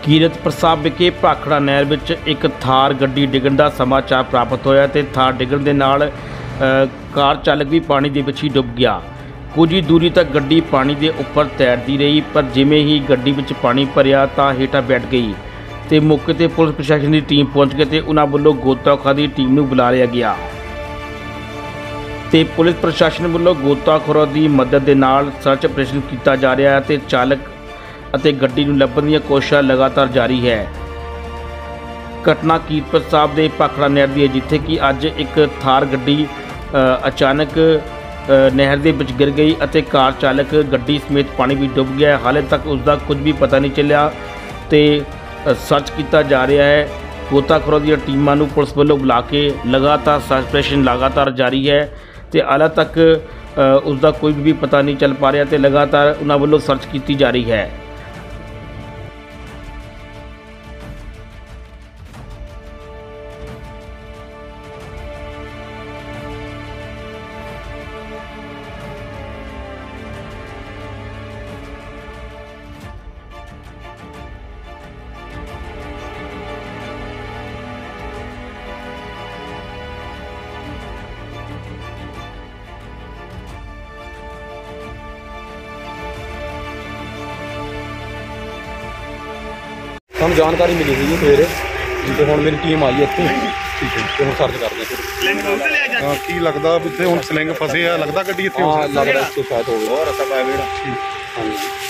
ਕੀਰਤਪੁਰ ਸਾਹਿਬ ਵਿਖੇ ਭਾਖੜਾ ਨਹਿਰ ਵਿੱਚ ਇੱਕ ਥਾਰ ਗੱਡੀ ਡਿੱਗਣ ਦਾ ਸਮਾਚਾਰ ਪ੍ਰਾਪਤ ਹੋਇਆ ਤੇ ਥਾਰ ਡਿੱਗਣ ਦੇ ਨਾਲ ਕਾਰ ਚਾਲਕ ਵੀ ਪਾਣੀ ਦੇ ਵਿੱਚ ਹੀ ਡੁੱਬ ਗਿਆ। ਕੁਝ ਹੀ ਦੂਰੀ ਤੱਕ ਗੱਡੀ ਪਾਣੀ ਦੇ ਉੱਪਰ ਤੈਰਦੀ ਰਹੀ, ਪਰ ਜਿਵੇਂ ਹੀ ਗੱਡੀ ਵਿੱਚ ਪਾਣੀ ਭਰਿਆ ਤਾਂ ਹੇਠਾਂ ਬੈਠ ਗਈ ਤੇ ਮੌਕੇ ਤੇ ਪੁਲਿਸ ਪ੍ਰਸ਼ਾਸਨ ਦੀ ਟੀਮ ਪਹੁੰਚ ਗਈ ਤੇ ਉਹਨਾਂ ਵੱਲੋਂ ਗੋਤਾਖੋਰਾਂ ਦੀ ਟੀਮ ਨੂੰ ਬੁਲਾ ਲਿਆ ਗਿਆ ਤੇ ਪੁਲਿਸ ਪ੍ਰਸ਼ਾਸਨ ਵੱਲੋਂ ਗੋਤਾਖੋਰਾਂ ਦੀ ਮਦਦ ਦੇ ਨਾਲ ਸਰਚ ਆਪਰੇਸ਼ਨ ਕੀਤਾ ਜਾ ਰਿਹਾ ਹੈ ਤੇ ਚਾਲਕ ਅਤੇ ਗੱਡੀ ਨੂੰ ਲੱਭਣ ਦੀਆਂ ਕੋਸ਼ਿਸ਼ਾਂ ਲਗਾਤਾਰ ਜਾਰੀ ਹੈ। ਘਟਨਾ ਕੀਰਤਪੁਰ ਸਾਹਿਬ ਦੇ ਭਾਖੜਾ ਨਹਿਰ ਦੀ ਹੈ, ਜਿੱਥੇ ਕਿ ਅੱਜ ਇੱਕ ਥਾਰ ਗੱਡੀ ਅਚਾਨਕ ਨਹਿਰ ਦੇ ਵਿੱਚ ਗਿਰ ਗਈ ਅਤੇ ਕਾਰ ਚਾਲਕ ਗੱਡੀ ਸਮੇਤ ਪਾਣੀ ਵਿੱਚ ਡੁੱਬ ਗਿਆ। ਹਾਲੇ ਤੱਕ ਉਸ ਦਾ ਕੁਝ ਵੀ ਪਤਾ ਨਹੀਂ ਚੱਲਿਆ ਤੇ ਸਰਚ ਕੀਤਾ ਜਾ ਰਿਹਾ ਹੈ। ਗੋਤਾਖੋਰਾਂ ਦੀਆਂ ਟੀਮਾਂ ਨੂੰ ਪੁਲਿਸ ਵੱਲੋਂ ਬੁਲਾ ਕੇ ਲਗਾਤਾਰ ਸਰਚ ਆਪਰੇਸ਼ਨ ਲਗਾਤਾਰ ਜਾਰੀ ਹੈ ਤੇ ਹਾਲੇ ਤੱਕ ਉਸ ਦਾ ਕੋਈ ਵੀ ਪਤਾ ਨਹੀਂ ਚੱਲ ਪਾ ਰਿਹਾ ਤੇ ਲਗਾਤਾਰ ਉਹਨਾਂ ਵੱਲੋਂ ਸਰਚ ਕੀਤੀ ਜਾ ਰਹੀ ਹੈ। ਸਾਨੂੰ ਜਾਣਕਾਰੀ ਮਿਲੀ ਸੀ ਸਵੇਰੇ ਤੇ ਹੁਣ ਮੇਰੀ ਟੀਮ ਆਈ ਇੱਥੇ। ਠੀਕ ਹੈ ਤੇ ਹੁਣ ਸਰਚ ਕਰਦੇ ਹਾਂ। ਕੀ ਲੱਗਦਾ ਵੀ ਇੱਥੇ ਹੁਣ ਸਲਿੰਗ ਫਸੇ ਆ? ਲੱਗਦਾ ਗੱਡੀ ਇੱਥੇ ਹਾਂ ਲੱਗਦਾ ਇੱਥੇ ਸ਼ਾਇਦ ਹੋਵੇ। ਹੋਰ ਰਸਤਾ ਪੈ ਗਿਆ। ਹਾਂਜੀ।